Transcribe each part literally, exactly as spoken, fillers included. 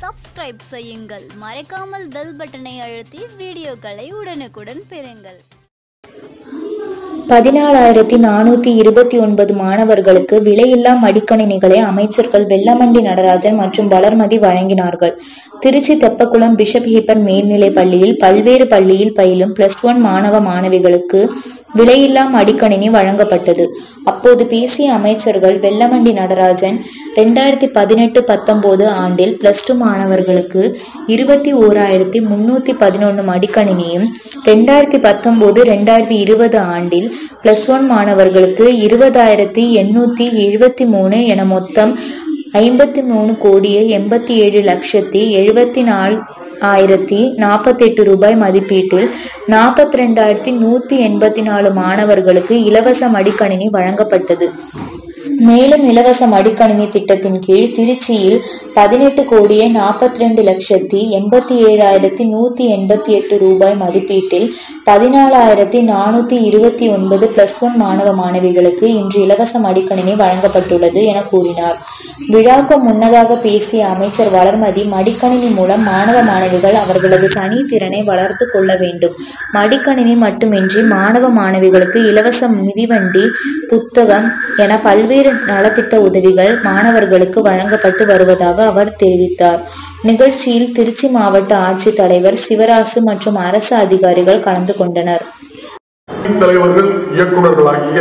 Subscribe செய்யுங்கள். மறக்காமல் bell பட்டனை அழுத்தி வீடியோக்களை உடனுக்குடன் பெறுங்கள். பதினாலாயிரத்தி நானூத்தி இருபத்தி ஒன்பது மாணவர்களுக்கு விலையில்லா மடிக்கணினிகளை அமைச்சர்கள் வெல்லமண்டி நடராஜன் மற்றும் வளர்மதி வழங்கினார்கள். திருச்சி தெப்பக்குளம் பிஷப் ஹீபர் மேல்நிலை பள்ளியில் பல்வேறு பள்ளியில் பயிலும் பிளஸ் ஒன் மாணவ மாணவிகளுக்கு விலையில்லா மடிக்கணினி வழங்கப்பட்டது. அப்போது பேசிய அமைச்சர்கள் வெல்லமண்டி நடராஜன், இரண்டாயிரத்தி பதினெட்டு பத்தொன்பது ஆண்டில் பிளஸ் டூ மாணவர்களுக்கு இருபத்தி ஓராயிரத்தி முன்னூத்தி பதினொன்னு மடிக்கணினியும், இரண்டாயிரத்தி பத்தொன்பது இரண்டாயிரத்தி இருபது ஆண்டில் பிளஸ் ஒன் மாணவர்களுக்கு இருபதாயிரத்தி எண்ணூத்தி எழுபத்தி மூணு என மொத்தம் ஐம்பத்தி மூணு கோடியே எண்பத்தி ஏழு லட்சத்தி எழுபத்தி நாலு ஆயிரத்தி நாற்பத்தி எட்டு ரூபாய் மதிப்பீட்டில் நாற்பத்தி ரெண்டாயிரத்தி நூத்தி எண்பத்தி நாலு மாணவர்களுக்கு இலவச மடிக்கணினி வழங்கப்பட்டது. மேலும் இலவச மடிக்கணினி திட்டத்தின் கீழ் திருச்சியில் பதினெட்டு கோடியே நாற்பத்தி ரெண்டு லட்சத்தி எண்பத்தி ஏழாயிரத்தி நூத்தி எண்பத்தி எட்டு ரூபாய் மதிப்பீட்டில் பதினாலாயிரத்தி நானூத்தி இருபத்தி ஒன்பது பிளஸ் ஒன் மாணவ மாணவிகளுக்கு இன்று இலவச மடிக்கணினி வழங்கப்பட்டுள்ளது என கூறினார். விழாக்கு முன்னதாக பேசிய அமைச்சர் வளர்மதி, மடிக்கணினி மூலம் மாணவ மாணவிகள் அவர்களது தனித்திறனை வளர்த்து கொள்ள வேண்டும். மடிக்கணினி மட்டுமின்றி மாணவ மாணவிகளுக்கு இலவச மிதிவண்டி, புத்தகம் என பல்வேறு நலத்திட்ட உதவிகள் மாணவர்களுக்கு வழங்கப்பட்டு வருவதாக அவர் தெரிவித்தார். நிகழ்ச்சியில் திருச்சி மாவட்ட ஆட்சித்தலைவர் சிவராசு மற்றும் அரசு அதிகாரிகள் கலந்து கொண்டனர். தலைவர்கள், இயக்குநர்களாகிய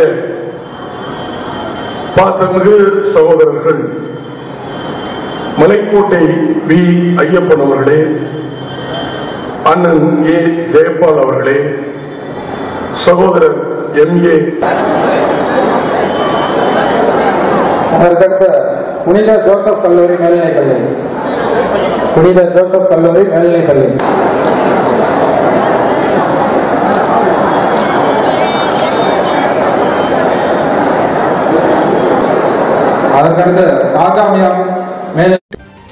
பாசமிகு சகோதரர்கள் மலைக்கோட்டை வி ஐயப்பன் அவர்களே, அண்ணன் ஏ ஜெயபால் அவர்களே, சகோதரர் எம் ஏ அதற்கடுத்த புனித ஜோசப் கல்லூரி மேல்நிலைப் பள்ளி புனித ஜோசப் கல்லூரி மேல்நிலைப் பள்ளி அதற்கடுத்து ராஜாமியம் மேல்.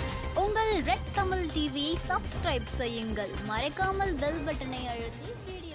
உங்கள் ரெட் தமிழ் டிவியை சப்ஸ்கிரைப் செய்யுங்கள். மறக்காமல் பெல் பட்டனை அழுத்தி வீடியோ